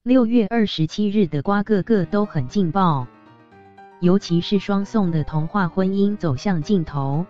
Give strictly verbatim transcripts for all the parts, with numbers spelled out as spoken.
六月二十七日的瓜个个都很劲爆，尤其是双宋的童话婚姻走向尽头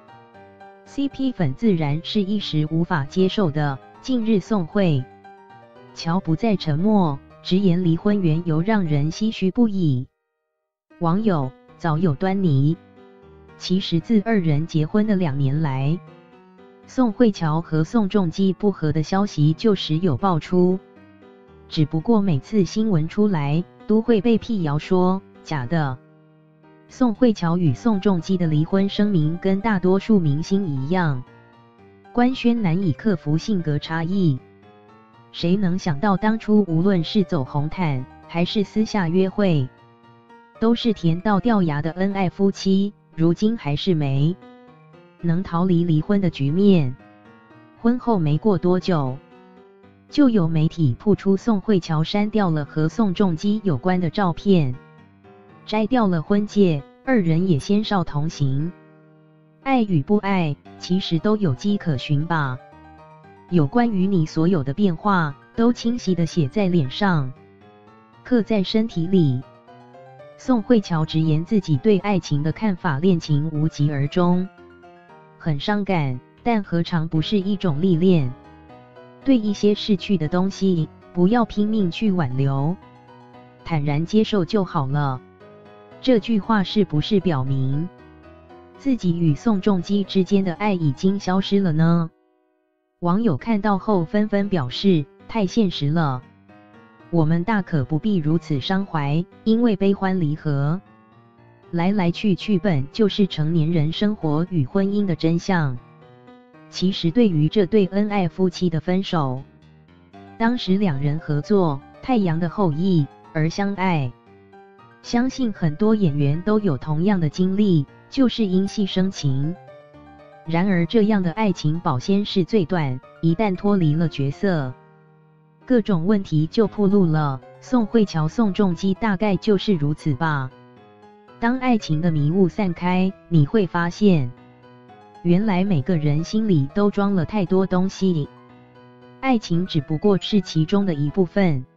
，C P 粉自然是一时无法接受的。近日宋慧乔不再沉默，直言离婚缘由让人唏嘘不已。网友早有端倪，其实自二人结婚的两年来，宋慧乔和宋仲基不和的消息就时有爆出，只不过每次新闻出来都会被辟谣说假的。宋慧乔与宋仲基的离婚声明跟大多数明星一样，官宣难以克服性格差异。谁能想到当初无论是走红毯还是私下约会，都是甜到掉牙的恩爱夫妻，如今还是没能逃离离婚的局面。婚后没过多久，就有媒体曝出宋慧乔删掉了和宋仲基有关的照片，摘掉了婚戒，二人也先少同行。爱与不爱，其实都有迹可循吧。有关于你所有的变化，都清晰地写在脸上，刻在身体里。宋慧乔直言自己对爱情的看法，恋情无疾而终，很伤感，但何尝不是一种历练？对一些逝去的东西，不要拼命去挽留，坦然接受就好了。这句话是不是表明自己与宋仲基之间的爱已经消失了呢？网友看到后纷纷表示，太现实了，我们大可不必如此伤怀，因为悲欢离合来来去去本就是成年人生活与婚姻的真相。其实对于这对恩爱夫妻的分手，当时两人合作《太阳的后裔》而相爱，相信很多演员都有同样的经历，就是因戏生情。然而这样的爱情保鲜是最短，一旦脱离了角色，各种问题就暴露了。宋慧乔、宋仲基大概就是如此吧。当爱情的迷雾散开，你会发现，原来每个人心里都装了太多东西，爱情只不过是其中的一部分。